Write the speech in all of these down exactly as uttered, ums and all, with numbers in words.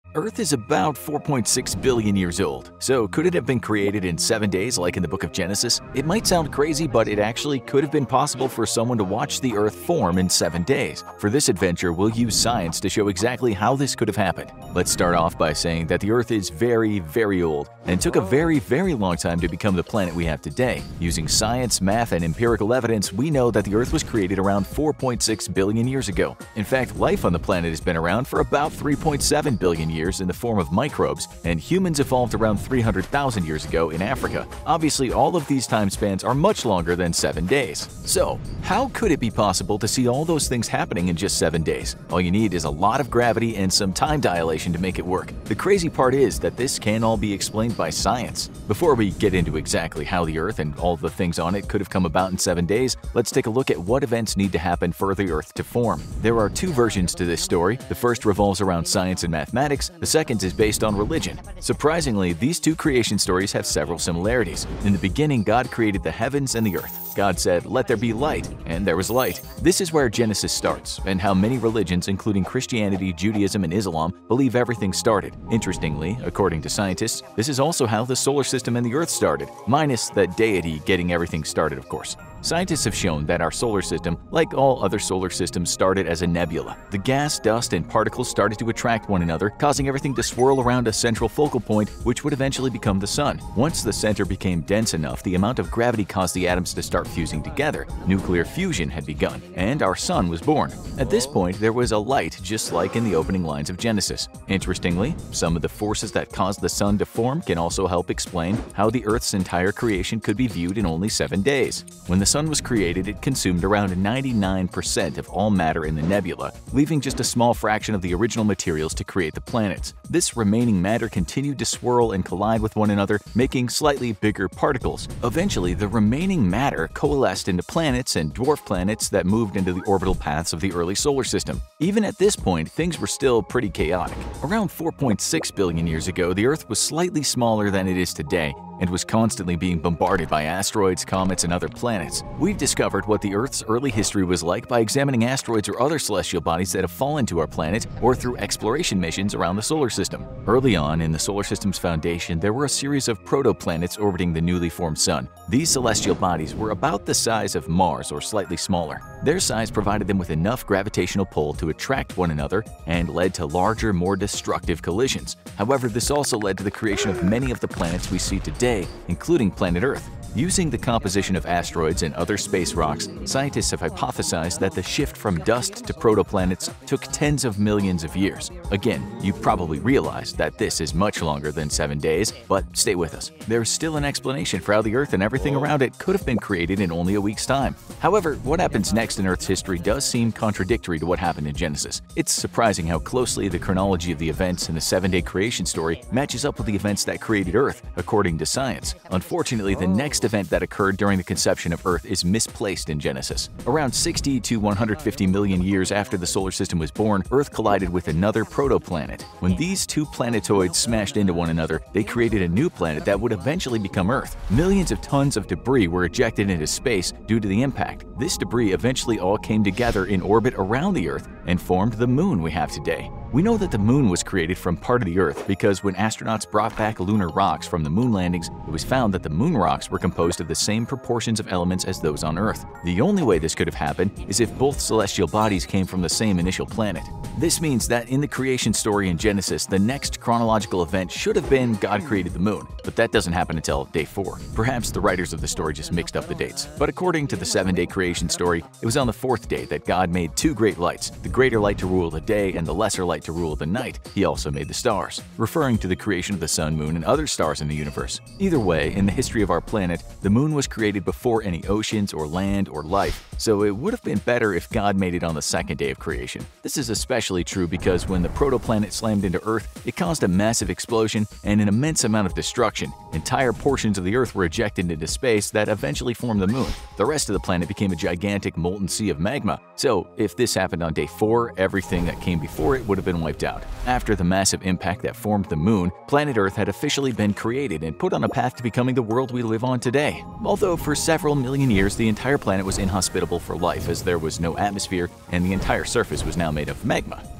Earth is about four point six billion years old, so could it have been created in seven days like in the book of Genesis? It might sound crazy, but it actually could have been possible for someone to watch the Earth form in seven days. For this adventure, we'll use science to show exactly how this could have happened. Let's start off by saying that the Earth is very, very old and took a very, very long time to become the planet we have today. Using science, math, and empirical evidence, we know that the Earth was created around four point six billion years ago. In fact, life on the planet has been around for about three point seven billion years in the form of microbes, and humans evolved around three hundred thousand years ago in Africa. Obviously, all of these time spans are much longer than seven days. So, how could it be possible to see all those things happening in just seven days? All you need is a lot of gravity and some time dilation to make it work. The crazy part is that this can all be explained by science. Before we get into exactly how the Earth and all the things on it could have come about in seven days, let's take a look at what events need to happen for the Earth to form. There are two versions to this story. The first revolves around science and mathematics. The second is based on religion. Surprisingly, these two creation stories have several similarities. In the beginning, God created the heavens and the earth. God said, "Let there be light," and there was light. This is where Genesis starts, and how many religions, including Christianity, Judaism, and Islam, believe everything started. Interestingly, according to scientists, this is also how the solar system and the Earth started, minus the deity getting everything started, of course. Scientists have shown that our solar system, like all other solar systems, started as a nebula. The gas, dust, and particles started to attract one another, causing everything to swirl around a central focal point, which would eventually become the Sun. Once the center became dense enough, the amount of gravity caused the atoms to start fusing together. Nuclear fusion had begun, and our Sun was born. At this point, there was a light, just like in the opening lines of Genesis. Interestingly, some of the forces that caused the Sun to form can also help explain how the Earth's entire creation could be viewed in only seven days. When the Sun was created, it consumed around ninety-nine percent of all matter in the nebula, leaving just a small fraction of the original materials to create the planets. This remaining matter continued to swirl and collide with one another, making slightly bigger particles. Eventually, the remaining matter coalesced into planets and dwarf planets that moved into the orbital paths of the early solar system. Even at this point, things were still pretty chaotic. Around four point six billion years ago, the Earth was slightly smaller than it is today, and was constantly being bombarded by asteroids, comets, and other planets. We've discovered what the Earth's early history was like by examining asteroids or other celestial bodies that have fallen to our planet, or through exploration missions around the solar system. Early on in the solar system's foundation, there were a series of protoplanets orbiting the newly formed Sun. These celestial bodies were about the size of Mars or slightly smaller. Their size provided them with enough gravitational pull to attract one another and led to larger, more destructive collisions. However, this also led to the creation of many of the planets we see today, including planet Earth. Using the composition of asteroids and other space rocks, scientists have hypothesized that the shift from dust to protoplanets took tens of millions of years. Again, you probably realize that this is much longer than seven days, but stay with us. There's still an explanation for how the Earth and everything around it could have been created in only a week's time. However, what happens next in Earth's history does seem contradictory to what happened in Genesis. It's surprising how closely the chronology of the events in the seven-day creation story matches up with the events that created Earth, according to science. Unfortunately, the next event that occurred during the conception of Earth is misplaced in Genesis. Around sixty to one hundred fifty million years after the solar system was born, Earth collided with another protoplanet. When these two planetoids smashed into one another, they created a new planet that would eventually become Earth. Millions of tons of debris were ejected into space due to the impact. This debris eventually all came together in orbit around the Earth and formed the Moon we have today. We know that the Moon was created from part of the Earth because when astronauts brought back lunar rocks from the moon landings, it was found that the moon rocks were composed of the same proportions of elements as those on Earth. The only way this could have happened is if both celestial bodies came from the same initial planet. This means that in the creation story in Genesis, the next chronological event should have been God created the Moon, but that doesn't happen until day four. Perhaps the writers of the story just mixed up the dates. But according to the seven-day creation story, it was on the fourth day that God made two great lights, the greater light to rule the day and the lesser light to rule the night. He also made the stars, referring to the creation of the sun, moon, and other stars in the universe. Either way, in the history of our planet, the Moon was created before any oceans or land or life, so it would have been better if God made it on the second day of creation. This is especially true because when the protoplanet slammed into Earth, it caused a massive explosion and an immense amount of destruction. Entire portions of the Earth were ejected into space that eventually formed the Moon. The rest of the planet became a gigantic molten sea of magma. So, if this happened on day four, everything that came before it would have been wiped out. After the massive impact that formed the Moon, planet Earth had officially been created and put on a path to becoming the world we live on today. Although for several million years, the entire planet was inhospitable for life as there was no atmosphere and the entire surface was now made of magma.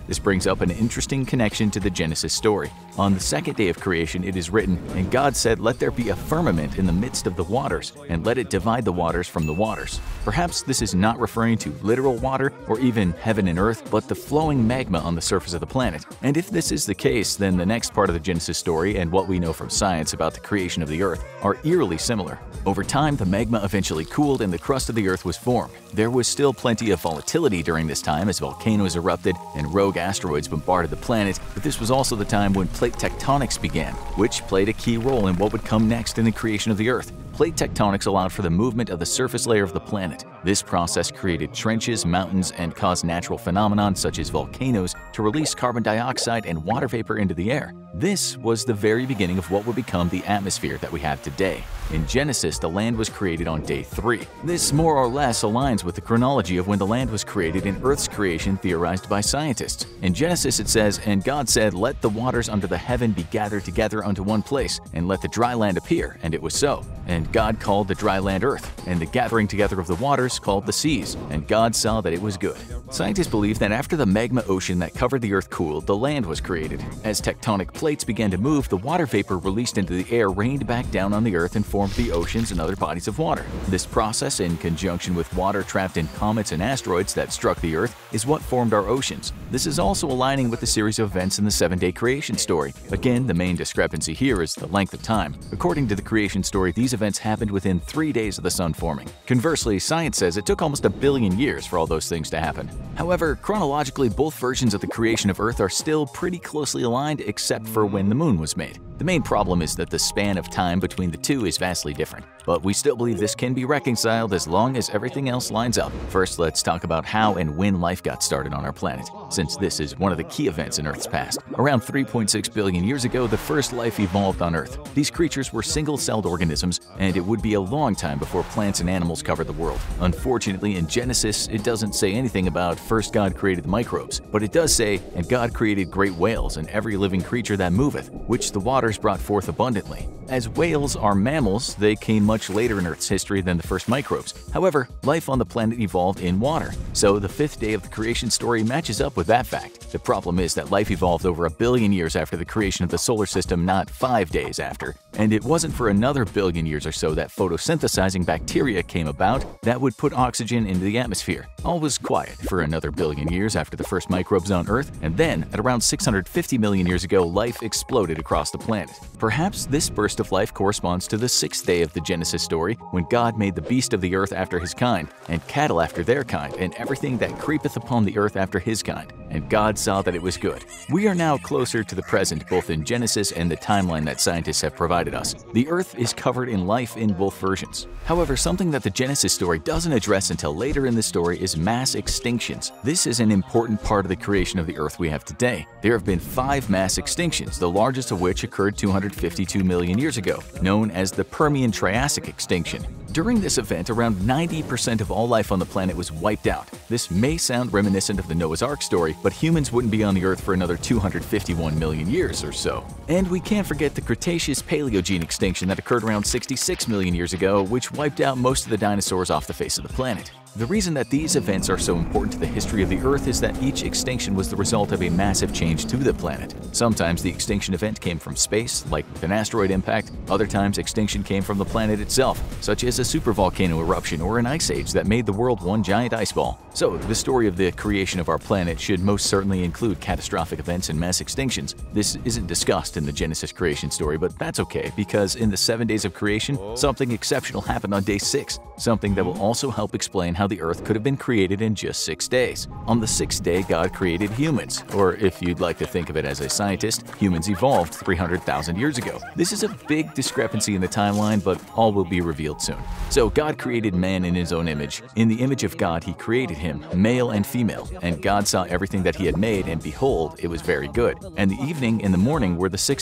This brings up an interesting connection to the Genesis story. On the second day of creation it is written, "And God said, Let there be a firmament in the midst of the waters, and let it divide the waters from the waters." Perhaps this is not referring to literal water or even heaven and earth, but the flowing magma on the surface of the planet. And if this is the case, then the next part of the Genesis story and what we know from science about the creation of the earth are eerily similar. Over time, the magma eventually cooled and the crust of the earth was formed. There was still plenty of volatility during this time as volcanoes erupted and rogue asteroids bombarded the planet, but this was also the time when plate tectonics began, which played a key role in what would come next in the creation of the earth. Plate tectonics allowed for the movement of the surface layer of the planet. This process created trenches, mountains, and caused natural phenomena such as volcanoes to release carbon dioxide and water vapor into the air. This was the very beginning of what would become the atmosphere that we have today. In Genesis, the land was created on day three. This more or less aligns with the chronology of when the land was created in Earth's creation theorized by scientists. In Genesis it says, "And God said, Let the waters under the heaven be gathered together unto one place, and let the dry land appear. And it was so. And God called the dry land earth, and the gathering together of the waters called the seas. And God saw that it was good." Scientists believe that after the magma ocean that covered the earth cooled, the land was created. As tectonic plates began to move, the water vapor released into the air rained back down on the earth and formed the oceans and other bodies of water. This process, in conjunction with water trapped in comets and asteroids that struck the earth, is what formed our oceans. This is also aligning with the series of events in the seven-day creation story. Again, the main discrepancy here is the length of time. According to the creation story, these events happened within three days of the sun forming. Conversely, science says it took almost a billion years for all those things to happen. However, chronologically, both versions of the creation of Earth are still pretty closely aligned except for when the moon was made. The main problem is that the span of time between the two is vastly different, but we still believe this can be reconciled as long as everything else lines up. First, let's talk about how and when life got started on our planet, since this is one of the key events in Earth's past. Around three point six billion years ago, the first life evolved on Earth. These creatures were single-celled organisms, and it would be a long time before plants and animals covered the world. Unfortunately, in Genesis, it doesn't say anything about first God created the microbes, but it does say, "And God created great whales and every living creature that moveth, which the waters brought forth abundantly." As whales are mammals, they came much later in Earth's history than the first microbes. However, life on the planet evolved in water, so the fifth day of the creation story matches up with that fact. The problem is that life evolved over a billion years after the creation of the solar system, not five days after. And it wasn't for another billion years or so that photosynthesizing bacteria came about that would put oxygen into the atmosphere. All was quiet for another billion years after the first microbes on Earth, and then, at around six hundred fifty million years ago, life exploded across the planet. Perhaps this burst of life corresponds to the sixth day of the Genesis story, when God made the beast of the earth after his kind, and cattle after their kind, and everything that creepeth upon the earth after his kind. And God saw that it was good. We are now closer to the present, both in Genesis and the timeline that scientists have provided us. The earth is covered in life in both versions. However, something that the Genesis story doesn't address until later in the story is mass extinctions. This is an important part of the creation of the earth we have today. There have been five mass extinctions, the largest of which occurred two hundred fifty-two million years ago, known as the Permian-Triassic extinction. During this event, around ninety percent of all life on the planet was wiped out. This may sound reminiscent of the Noah's Ark story, but humans wouldn't be on the Earth for another two hundred fifty-one million years or so. And we can't forget the Cretaceous-Paleogene extinction that occurred around sixty-six million years ago, which wiped out most of the dinosaurs off the face of the planet. The reason that these events are so important to the history of the Earth is that each extinction was the result of a massive change to the planet. Sometimes the extinction event came from space, like with an asteroid impact. Other times extinction came from the planet itself, such as a supervolcano eruption or an ice age that made the world one giant ice ball. So, the story of the creation of our planet should most certainly include catastrophic events and mass extinctions. This isn't discussed in the Genesis creation story, but that's okay, because in the seven days of creation, something exceptional happened on day six, something that will also help explain how the Earth could have been created in just six days. On the sixth day, God created humans, or if you'd like to think of it as a scientist, humans evolved three hundred thousand years ago. This is a big discrepancy in the timeline, but all will be revealed soon. So God created man in his own image. In the image of God, he created him, male and female. And God saw everything that he had made, and behold, it was very good. And the evening and the morning were the sixth day.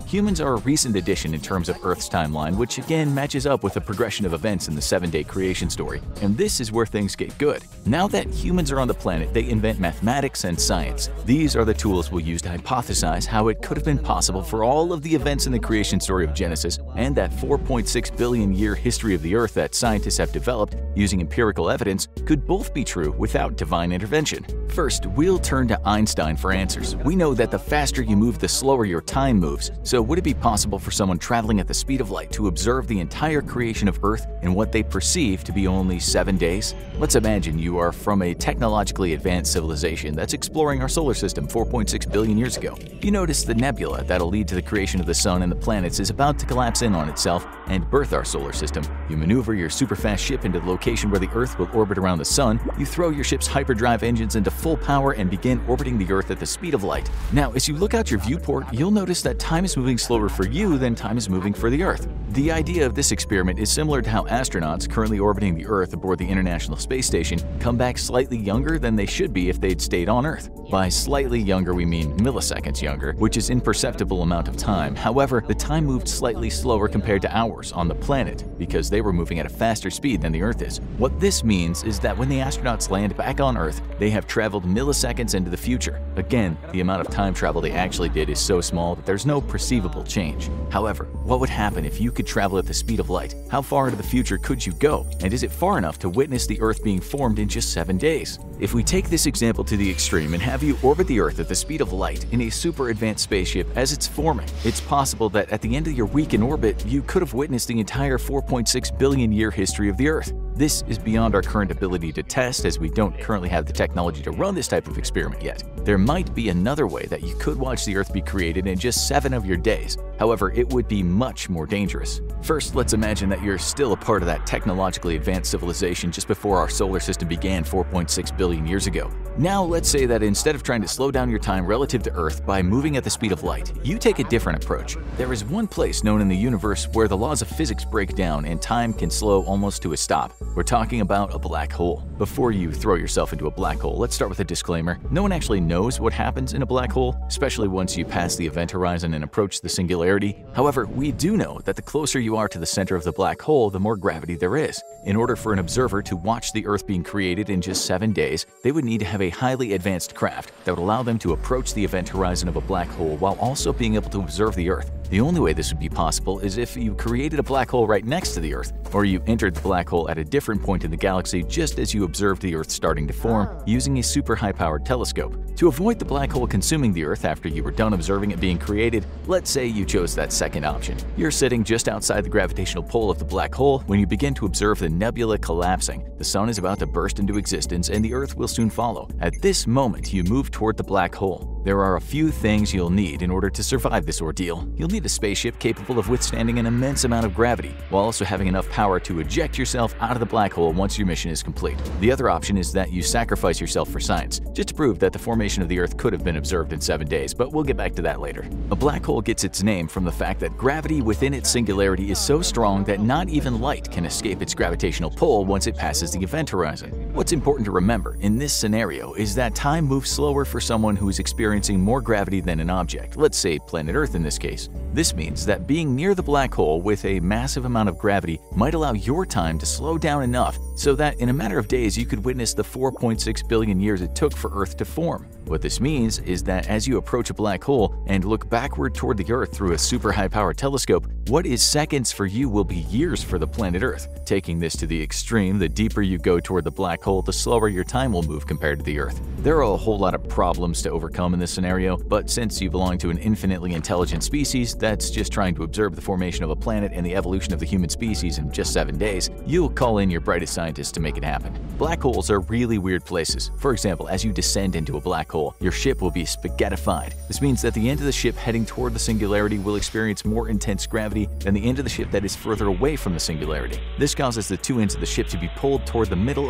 Humans are a recent addition in terms of Earth's timeline, which again matches up with the progression of events in the seven-day creation story. And this is where things get good. Now that humans are on the planet, they invent mathematics and science. These are the tools we'll use to hypothesize how it could have been possible for all of the events in the creation story of Genesis and that four point six billion year history of the Earth that scientists have developed using empirical evidence could both be true without divine intervention. First, we'll turn to Einstein for answers. We know that the faster you move, the slower your time moves. So would it be possible for someone traveling at the speed of light to observe the entire creation of Earth in what they perceive to be only seven days? Let's imagine you are from a technologically advanced civilization that's exploring our solar system four point six billion years ago. You notice the nebula that'll lead to the creation of the sun and the planets is about to collapse in on itself and birth our solar system. You maneuver your super-fast ship into the location where the Earth will orbit around the sun. You throw your ship's hyperdrive engines into full power and begin orbiting the Earth at the speed of light. Now, as you look out your viewport, you'll notice that time is moving slower for you than time is moving for the Earth. The idea of this experiment is similar to how astronauts currently orbiting the Earth aboard the International Space Station come back slightly younger than they should be if they'd stayed on Earth. By slightly younger, we mean milliseconds younger, which is an imperceptible amount of time. However, the time moved slightly slower compared to ours on the planet because they were moving at a faster speed than the Earth is. What this means is that when the astronauts land back on Earth, they have traveled milliseconds into the future. Again, the amount of time travel they actually did is so small that there's no perceivable change. However, what would happen if you could travel at the speed of light? How far into the future could you go? And is it far enough to witness the Earth being formed in just seven days? If we take this example to the extreme and have you orbit the Earth at the speed of light in a super advanced spaceship as it's forming, it's possible that at the end of your week in orbit, you could have witnessed the entire four point six billion year history of the Earth. This is beyond our current ability to test, as we don't currently have the technology to run this type of experiment yet. There might be another way that you could watch the Earth be created in just seven of your days. However, it would be much more dangerous. First, let's imagine that you're still a part of that technologically advanced civilization just before our solar system began four point six billion years ago. Now, let's say that instead of trying to slow down your time relative to Earth by moving at the speed of light, you take a different approach. There is one place known in the universe where the laws of physics break down and time can slow almost to a stop. We're talking about a black hole. Before you throw yourself into a black hole, let's start with a disclaimer. No one actually knows what happens in a black hole, especially once you pass the event horizon and approach the singularity. However, we do know that the closer you are to the center of the black hole, the more gravity there is. In order for an observer to watch the Earth being created in just seven days, they would need to have a highly advanced craft that would allow them to approach the event horizon of a black hole while also being able to observe the Earth. The only way this would be possible is if you created a black hole right next to the Earth, or you entered the black hole at a different point in the galaxy just as you observed the Earth starting to form using a super high-powered telescope. To avoid the black hole consuming the Earth after you were done observing it being created, let's say you chose that second option. You're sitting just outside the gravitational pull of the black hole when you begin to observe the nebula collapsing. The sun is about to burst into existence and the Earth will soon follow. At this moment, you move toward the black hole. There are a few things you'll need in order to survive this ordeal. You'll need a spaceship capable of withstanding an immense amount of gravity, while also having enough power to eject yourself out of the black hole once your mission is complete. The other option is that you sacrifice yourself for science, just to prove that the formation of the Earth could have been observed in seven days, but we'll get back to that later. A black hole gets its name from the fact that gravity within its singularity is so strong that not even light can escape its gravitational pull once it passes the event horizon. What's important to remember in this scenario is that time moves slower for someone who is experiencing more gravity than an object, let's say planet Earth in this case. This means that being near the black hole with a massive amount of gravity might allow your time to slow down enough so that in a matter of days you could witness the four point six billion years it took for Earth to form. What this means is that as you approach a black hole and look backward toward the Earth through a super high-powered telescope, what is seconds for you will be years for the planet Earth. Taking this to the extreme, the deeper you go toward the black hole, the slower your time will move compared to the Earth. There are a whole lot of problems to overcome in this scenario, but since you belong to an infinitely intelligent species that's just trying to observe the formation of a planet and the evolution of the human species in just seven days, you'll call in your brightest scientists to make it happen. Black holes are really weird places. For example, as you descend into a black hole, your ship will be spaghettified. This means that the end of the ship heading toward the singularity will experience more intense gravity than the end of the ship that is further away from the singularity. This causes the two ends of the ship to be pulled toward the middle of the black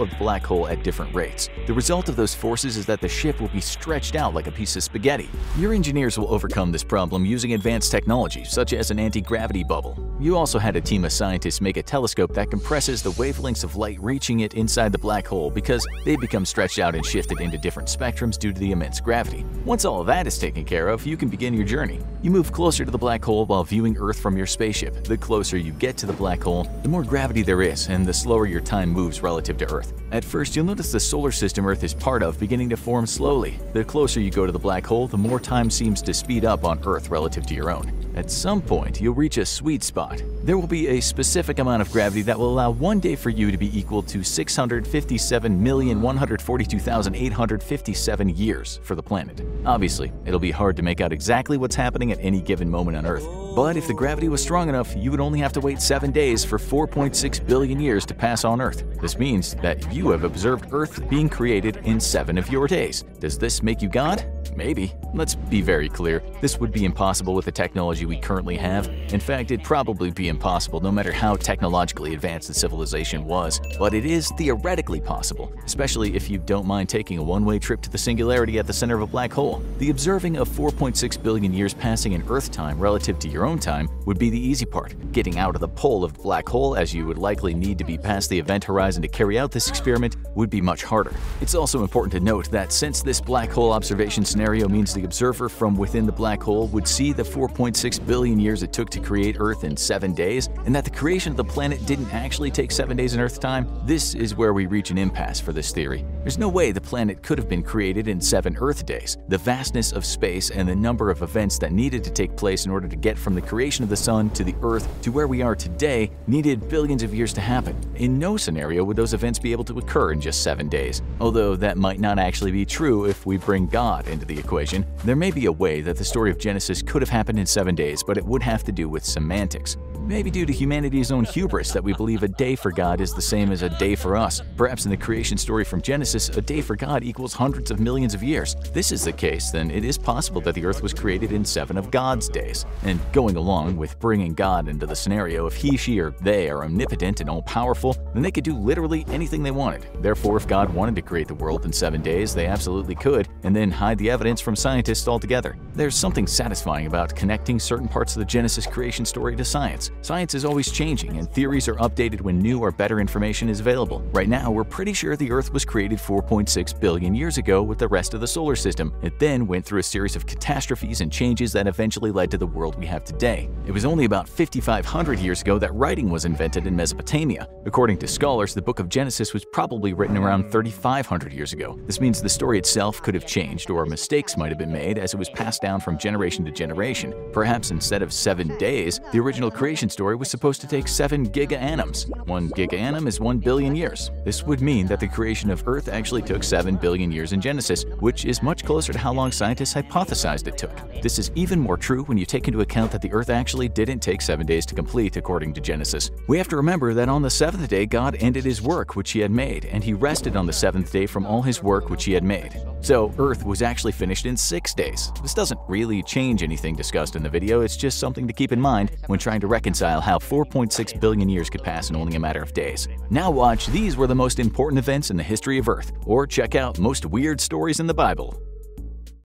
black hole at different rates. The result of those forces is that the ship will be stretched out like a piece of spaghetti. Your engineers will overcome this problem using advanced technology, such as an anti-gravity bubble. You also had a team of scientists make a telescope that compresses the wavelengths of light reaching it inside the black hole because they become stretched out and shifted into different spectrums due to the immense gravity. Once all of that is taken care of, you can begin your journey. You move closer to the black hole while viewing Earth from your spaceship. The closer you get to the black hole, the more gravity there is, and the slower your time moves relative to Earth. At first, you'll notice the solar system Earth is part of beginning to form slowly. The closer you go to the black hole, the more time seems to speed up on Earth relative to your own. At some point, you'll reach a sweet spot. There will be a specific amount of gravity that will allow one day for you to be equal to six hundred fifty-seven million, one hundred forty-two thousand, eight hundred fifty-seven years for the planet. Obviously, it'll be hard to make out exactly what's happening at any given moment on Earth. But if the gravity was strong enough, you would only have to wait seven days for four point six billion years to pass on Earth. This means that you have observed Earth being created in seven of your days. Does this make you God? Maybe. Let's be very clear. This would be impossible with the technology we currently have. In fact, it'd probably be impossible no matter how technologically advanced the civilization was. But it is theoretically possible, especially if you don't mind taking a one-way trip to the singularity at the center of a black hole. The observing of four point six billion years passing in Earth time relative to your own time would be the easy part. Getting out of the pole of the black hole, as you would likely need to be past the event horizon to carry out this experiment, would be much harder. It's also important to note that since this black hole observation scenario means the observer from within the black hole would see the four point six billion years it took to create Earth in seven days, and that the creation of the planet didn't actually take seven days in Earth time, this is where we reach an impasse for this theory. There's no way the planet could have been created in seven Earth days. The vastness of space and the number of events that needed to take place in order to get from the creation of the Sun to the Earth to where we are today needed billions of years to happen. In no scenario would those events be able to occur in just seven days. Although that might not actually be true if we bring God into the equation. There may be a way that the story of Genesis could have happened in seven days, but it would have to do with semantics. Maybe due to humanity's own hubris that we believe a day for God is the same as a day for us. Perhaps in the creation story from Genesis, a day for God equals hundreds of millions of years. If this is the case, then it is possible that the Earth was created in seven of God's days. And going along with bringing God into the scenario, if he, she, or they are omnipotent and all-powerful, then they could do literally anything they wanted. Therefore, if God wanted to create the world in seven days, they absolutely could, and then hide the evidence from scientists altogether. There's something satisfying about connecting certain parts of the Genesis creation story to science. Science is always changing, and theories are updated when new or better information is available. Right now, we're pretty sure the Earth was created four point six billion years ago with the rest of the solar system. It then went through a series of catastrophes and changes that eventually led to the world we have today. It was only about fifty-five hundred years ago that writing was invented in Mesopotamia. According to scholars, the book of Genesis was probably written around thirty-five hundred years ago. This means the story itself could have changed, or mistakes might have been made as it was passed down from generation to generation. Perhaps instead of seven days, the original creation story was supposed to take seven giga-annums. One giga-annum is one billion years. This would mean that the creation of Earth actually took seven billion years in Genesis, which is much closer to how long scientists hypothesized it took. This is even more true when you take into account that the Earth actually didn't take seven days to complete according to Genesis. We have to remember that on the seventh day God ended his work which he had made, and he rested on the seventh day from all his work which he had made. So Earth was actually finished in six days. This doesn't really change anything discussed in the video, it's just something to keep in mind when trying to reconcile how four point six billion years could pass in only a matter of days. Now watch These Were the Most Important Events in the History of Earth, or check out Most Weird Stories in the Bible.